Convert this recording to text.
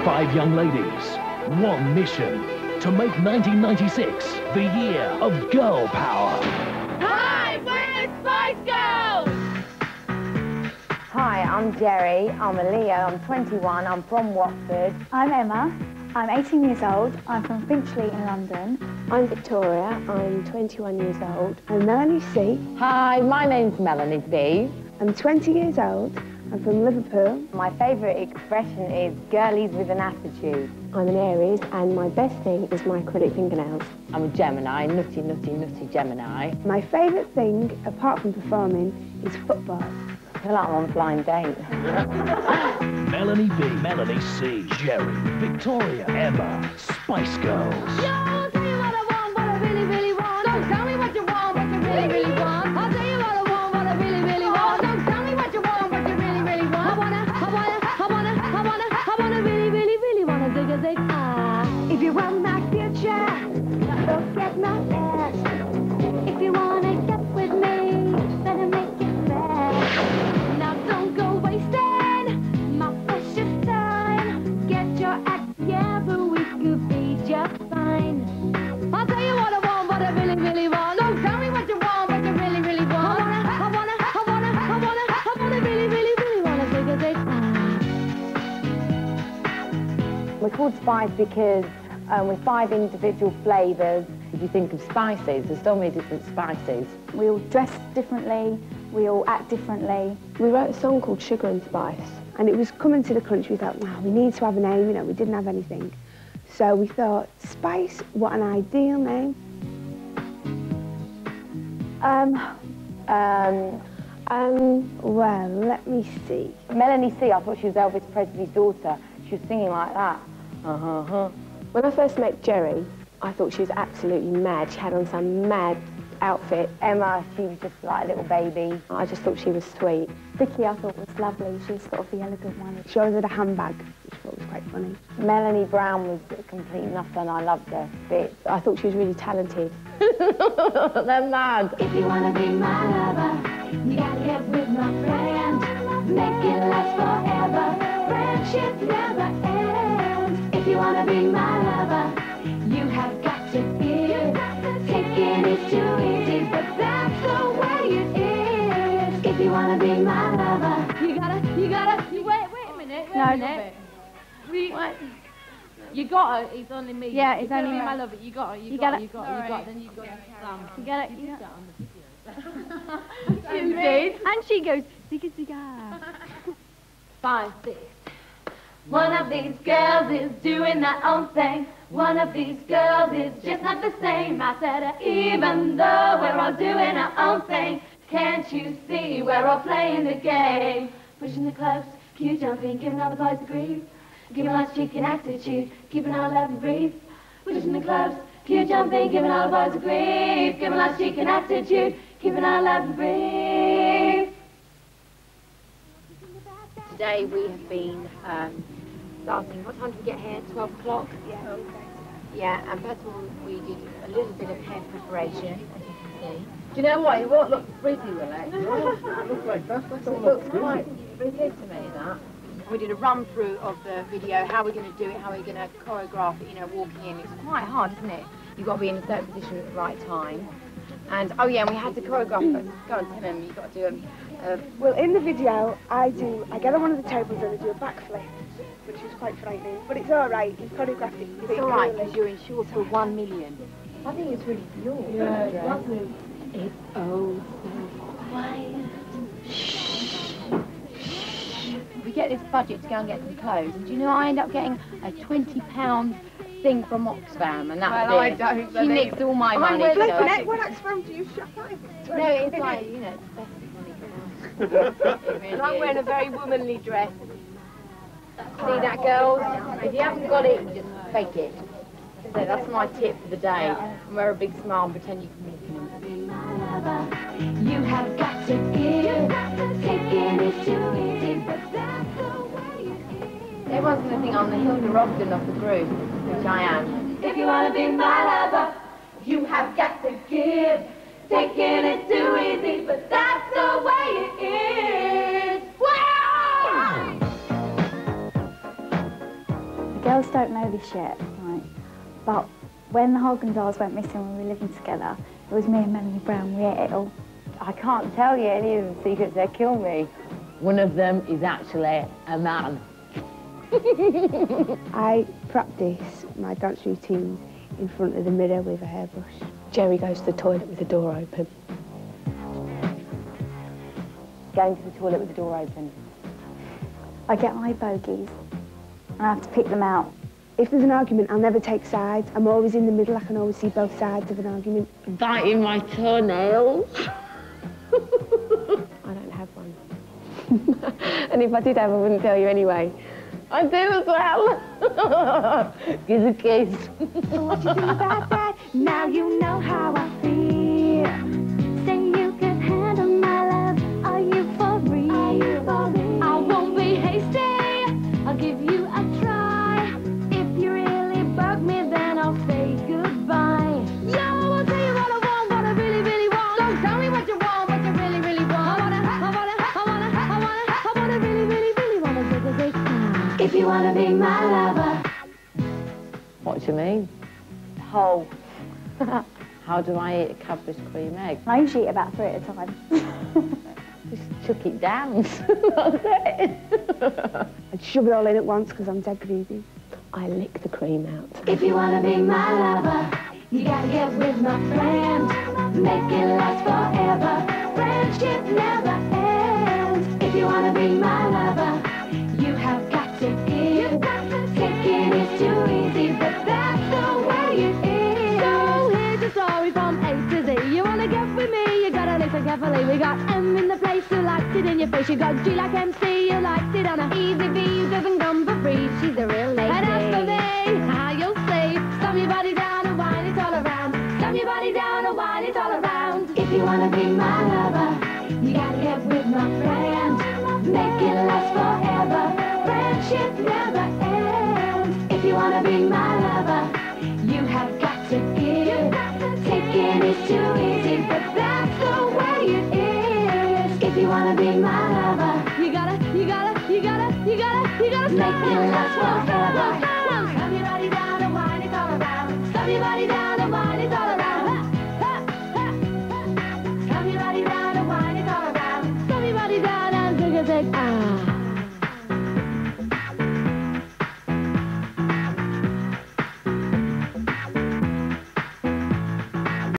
5 young ladies, one mission: to make 1996 the year of girl power. Hi, we're Spice Girls! Hi, I'm Jerry. I'm a Leo. I'm 21. I'm from Watford. I'm Emma. I'm 18 years old. I'm from Finchley in London. I'm Victoria. I'm 21 years old. I'm Melanie C. Hi, my name's Melanie B. I'm 20 years old. I'm from Liverpool. My favourite expression is girlies with an attitude. I'm an Aries, and my best thing is my acrylic fingernails. I'm a Gemini, nutty, nutty, nutty Gemini. My favourite thing, apart from performing, is football. I feel like I'm on a blind date. Melanie B, Melanie C, Jerry, Victoria, Emma, Spice Girls. Yo, I'll tell you what I want, what I really, really want. Don't tell me what you want, what you really, really want. I'll tell you what I want, what I really, really want. Don't tell me what you want, what you really, really want. I wanna really, really, really wanna zig a zig. If you want my future, look at my past. If you wanna get with me, better make it fast. Now don't go wasting my precious time. Get your act together, we could be just fine. I'll tell you what I want, what I really, really want. Don't tell me what you want, what you really, really want. I wanna really, really, really wanna zig a zig. We're called Spice because with 5 individual flavours. If you think of spices, there's so many different spices. We all dress differently. We all act differently. We wrote a song called Sugar and Spice, and it was coming to the crunch. We thought, wow, we need to have a name, you know, we didn't have anything. So we thought, Spice, what an ideal name. Well, let me see. Melanie C, I thought she was Elvis Presley's daughter. She was singing like that. When I first met Jerry, I thought she was absolutely mad. She had on some mad outfit. Emma, she was just like a little baby. I just thought she was sweet. Vicky, I thought, was lovely. She was sort of the elegant one. She always had a handbag, which I thought was quite funny. Melanie Brown was a complete nutter and I loved her bit. I thought she was really talented. They're mad. If you wanna be my lover, you gotta get with my friend. Make it last forever. Friendship never ends. If you wanna be my lover, you have got to give. Taking is too easy, but that's the way it is. If you wanna be my lover, you gotta, wait a minute, wait a minute. You got it, it's only me. Yeah, it's only me. me. My lover, you got it, you got it, then you got it. You get it? You did. And she goes, zigga zigga. 5, 6. One of these girls is doing their own thing. One of these girls is just not the same. I said, even though we're all doing our own thing, can't you see we're all playing the game? Pushing the close, cute jumping, giving all the boys a grief. Giving us chicken attitude, keeping our love and breathe. Pushing the close, cute jumping, giving all the boys a grief. Giving us chicken attitude, keeping our love and breathe. Today we have been starting, what time did we get here? 12 o'clock? Yeah. Yeah, and first of all we did a little bit of hair preparation, as you can see. Do you know what? It won't look pretty, will it? It looks quite pretty to me, that. We did a run through of the video, how we're going to do it, how we're going to choreograph it, you know, walking in. It's quite hard, isn't it? You've got to be in a certain position at the right time. And, oh yeah, and we had to choreograph it. Go on, tell them, you've got to do Well, in the video, I get on one of the tables and I do a backflip, which was quite frightening. But it's all right, you've choreographed it. It's all right, because you're insured for 1 million. I think it's really pure. Yeah, it's oh so quiet. We get this budget to go and get some clothes, and do you know I end up getting a £20 thing from Oxfam, and that's Well, it. I don't She nicks all my money. What Oxfam do you shop at? No, it's like, you know, it's best money. And I'm wearing a very womanly dress. See that, girls? If you haven't got it, just fake it. So that's my tip for the day. Wear a big smile and pretend you can walk in. You have got to give. Taking is too easy, but that's the way it is. Everyone's going to think I'm the Hilda Robden of the group, which I am. If you want to be my lover, you have got to give. Taking is too easy, but that's the way it is. Wow! girls don't know this yet, right? But when the Haagen-Dazs went missing when we were living together, it was me and Melanie Brown. We ate it all. I can't tell you any of the secrets, they'll kill me. One of them is actually a man. I practice my dance routines in front of the mirror with a hairbrush. Jerry goes to the toilet with the door open. Going to the toilet with the door open. I get eye bogies and I have to pick them out. If there's an argument, I'll never take sides. I'm always in the middle. I can always see both sides of an argument. Biting my toenails. I don't have one. And if I did have, I wouldn't tell you anyway. I do as well. Give a kiss. What you think about that? Now you know how I feel. Say you can handle my love. Are you for real? Are you for real? I won't be hasty. I'll give you a try. If you really bug me, then I'll say goodbye. Yeah, I will tell you what I want, what I really, really want. So tell me what you want, what you really, really want. I wanna really, really, really wanna zig. If you wanna be my lover. What do you mean? Whole. How do I eat a Cadbury's cream egg? I usually eat about 3 at a time. Just chuck it down. That's it. I'd shove it all in at once because I'm dead greedy. I lick the cream out. If you wanna be my lover, you gotta get with my friend. Make it last forever. Friendship never ends. If you wanna be my lover, you have got to give. Taking is too easy, but that's the way it is. So here's a story from A to Z. You wanna get with me, you gotta listen carefully. We got M in the place who likes it in your face. You got G like MC, who likes it on a easy V, who doesn't come for free. She's a real lady. And as for me, how you'll see, stomp your body down and whine it all around. Stomp your body down and whine it all around. If you wanna be my lover, you gotta get with my friend. Make it last forever. Friendship never ends. If you wanna be my lover, you have got to give. Taking is too easy, but that's the way it is. If you wanna be my lover, you gotta make it last forever. Stomp your body down and whine it all around. Stomp your body down